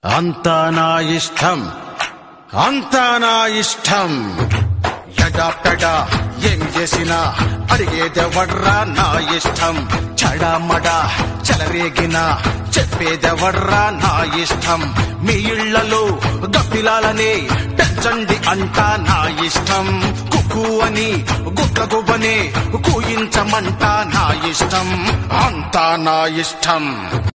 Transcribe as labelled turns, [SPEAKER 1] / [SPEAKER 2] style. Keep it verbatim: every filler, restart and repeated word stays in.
[SPEAKER 1] అంతా నా ఇష్టం, అంతా నా ఇష్టం. ఎడా పెడా ఏం చేసినా అడిగేదెవర్రా నా ఇష్టం. చడామడా చెలరేగినా చెప్పేదెవర్రా నా ఇష్టం. మీ ఇళ్లలో గప్పిలాలనే పెంచండి అంటా నా ఇష్టం. కుక్కు అని గుట్ల గువ్వనే కూయించమంటా నా ఇష్టం. అంతా నా ఇష్టం.